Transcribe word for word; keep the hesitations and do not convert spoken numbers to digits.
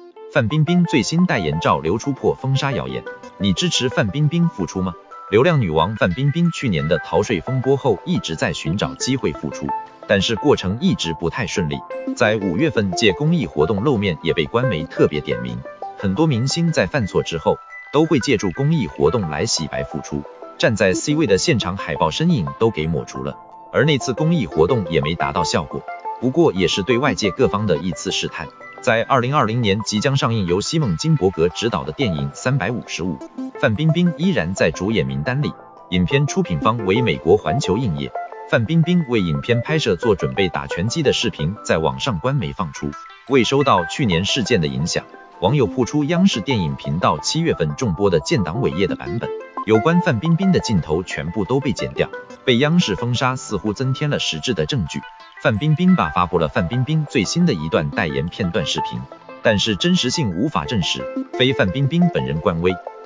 范冰冰最新代言照流出破封杀谣言，你支持范冰冰复出吗？流量女王范冰冰去年的逃税风波后一直在寻找机会复出，但是过程一直不太顺利。在五月份借公益活动露面也被官媒特别点名，很多明星在犯错之后都会借助公益活动来洗白复出，站在 C 位的现场海报身影都给抹除了，而那次公益活动也没达到效果，不过也是对外界各方的一次试探。在二零二零年即将上映由西蒙金伯格执导的电影三百五十五，范冰冰依然在主演名单里，影片出品方为美国环球影业。范冰冰为影片拍摄做准备打拳击的视频在网上官媒放出，未受到去年事件的影响，网友曝出央视电影频道七月份重播的建党伟业的版本，有关范冰冰的镜头全部都被剪掉，被央视封杀似乎增添了实质的证据。范冰冰吧发布了范冰冰最新的一段代言片段视频，但是真实性无法证实，非范冰冰本人官微。